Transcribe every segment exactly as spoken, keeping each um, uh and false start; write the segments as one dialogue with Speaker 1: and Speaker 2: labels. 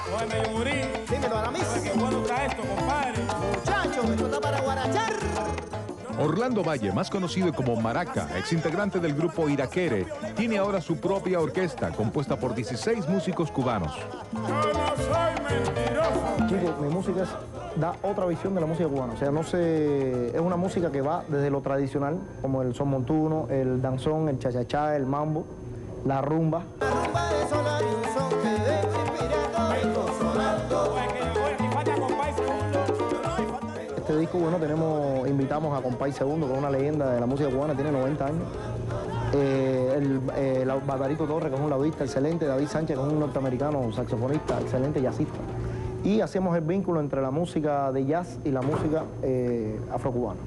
Speaker 1: Oye, Yumurí.
Speaker 2: Dímelo, Aramis.
Speaker 1: Qué bueno está esto, compadre.
Speaker 2: Muchachos, esto está para guarachar.
Speaker 3: Orlando Valle, más conocido como Maraca, exintegrante del grupo Iraquere, tiene ahora su propia orquesta compuesta por dieciséis músicos cubanos.
Speaker 1: Yo no soy mentiroso.
Speaker 4: Chicos, mi música es, da otra visión de la música cubana. O sea, no se, es una música que va desde lo tradicional, como el son montuno, el danzón, el cha-cha-cha, el mambo, la rumba.
Speaker 2: La rumba de solar y un son que de chispirando, vengo sonando.
Speaker 1: Oye, que oye, aquí falta compay segundo. No, y falta...
Speaker 4: Este disco, bueno, tenemos, invitamos a Compay Segundo, que es una leyenda de la música cubana, tiene noventa años. Eh, el, eh, el Barbarito Torres, que es un laudista excelente, David Sánchez, que es un norteamericano saxofonista, excelente jazzista. Y hacemos el vínculo entre la música de jazz y la música eh, afrocubana.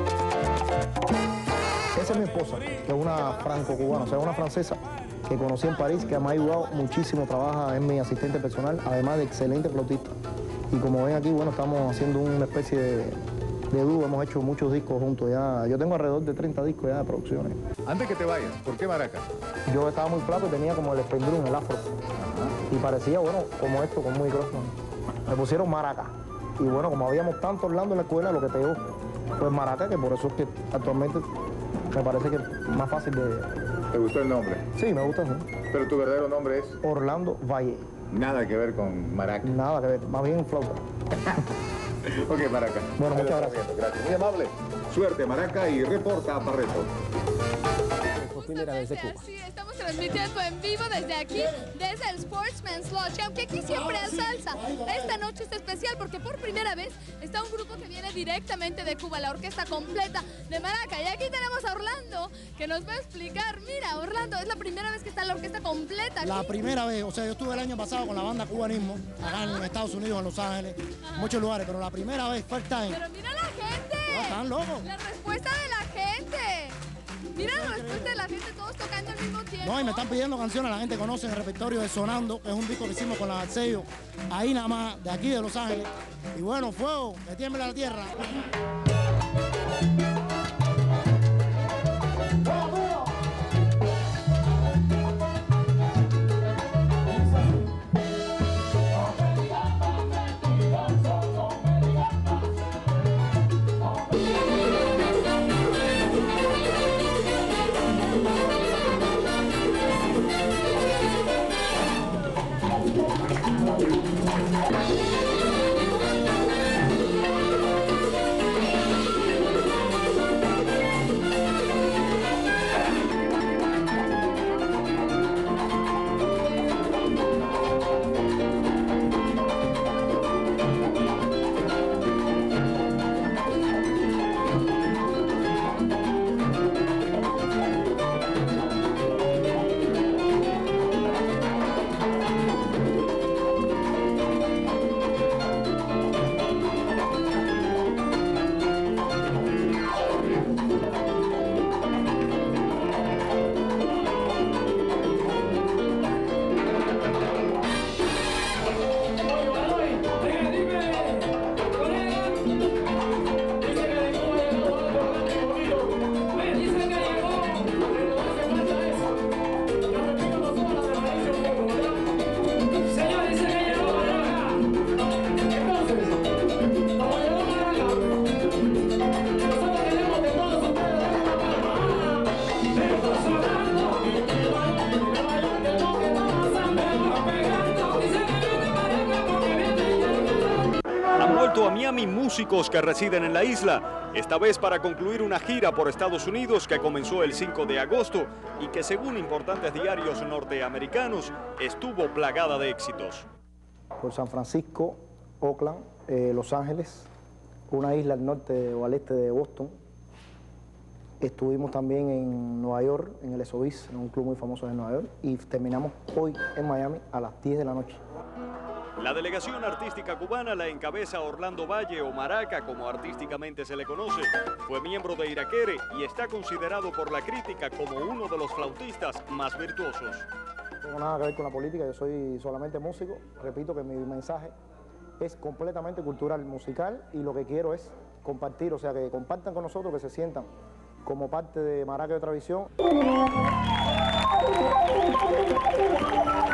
Speaker 4: Esa es mi esposa, que es una franco-cubana, o sea, una francesa que conocí en París, que me ha ayudado muchísimo, trabaja, es mi asistente personal, además de excelente flautista. Y como ven aquí, bueno, estamos haciendo una especie de, de dúo, hemos hecho muchos discos juntos ya. Yo tengo alrededor de treinta discos ya de producciones.
Speaker 3: Antes que te vayas, ¿por qué Maraca?
Speaker 4: Yo estaba muy flaco y tenía como el espendrún, el afro. Y parecía, bueno, como esto, con un micrófono. Me pusieron Maraca. Y bueno, como habíamos tanto Orlando en la escuela, lo que pegó fue Maraca, que por eso es que actualmente me parece que es más fácil de...
Speaker 3: ¿Te gustó el nombre?
Speaker 4: Sí, me gusta, sí.
Speaker 3: Pero tu verdadero nombre es
Speaker 4: Orlando Valle.
Speaker 3: nada que ver con Maraca.
Speaker 4: Nada que ver, más bien flauta.
Speaker 3: Ok, Maraca.
Speaker 4: Bueno,
Speaker 3: Ahí
Speaker 4: muchas
Speaker 3: lo estamos
Speaker 4: gracias.
Speaker 3: viendo. Gracias. Muy amable. Suerte, Maraca, y reporta a Barreto.
Speaker 5: Justamente así, estamos transmitiendo en vivo desde aquí, desde el Sportsman's Lodge, aunque aquí siempre hay salsa. Esta noche es especial porque por primera vez está un grupo que viene directamente de Cuba, la orquesta completa de Maraca. Y aquí tenemos a Orlando, que nos va a explicar. Mira, Orlando, es la primera vez que está la orquesta completa aquí.
Speaker 6: La primera vez, o sea, yo estuve el año pasado con la banda Cubanismo, acá en Estados Unidos, en Los Ángeles, en muchos lugares, pero la primera vez, first time.
Speaker 5: Pero mira la gente.
Speaker 6: No, están locos.
Speaker 5: La respuesta de la gente. Mira la respuesta de la gente, todos tocando al mismo tiempo.
Speaker 6: No, y me están pidiendo canciones, la gente conoce el repertorio de Sonando, que es un disco que hicimos con la sello, ahí nada más, de aquí de Los Ángeles. Y bueno, fuego, que tiembla la tierra.
Speaker 7: A Miami músicos que residen en la isla, esta vez para concluir una gira por Estados Unidos que comenzó el cinco de agosto y que según importantes diarios norteamericanos estuvo plagada de éxitos.
Speaker 4: Por San Francisco, Oakland, eh, Los Ángeles, una isla al norte o al este de Boston. Estuvimos también en Nueva York, en el Sobeys, en un club muy famoso de Nueva York, y terminamos hoy en Miami a las diez de la noche.
Speaker 7: La delegación artística cubana la encabeza Orlando Valle, o Maraca como artísticamente se le conoce. Fue miembro de Iraquere y está considerado por la crítica como uno de los flautistas más virtuosos.
Speaker 4: No tengo nada que ver con la política, yo soy solamente músico. Repito que mi mensaje es completamente cultural, musical, y lo que quiero es compartir, o sea, que compartan con nosotros, que se sientan como parte de Maraca y otra visión.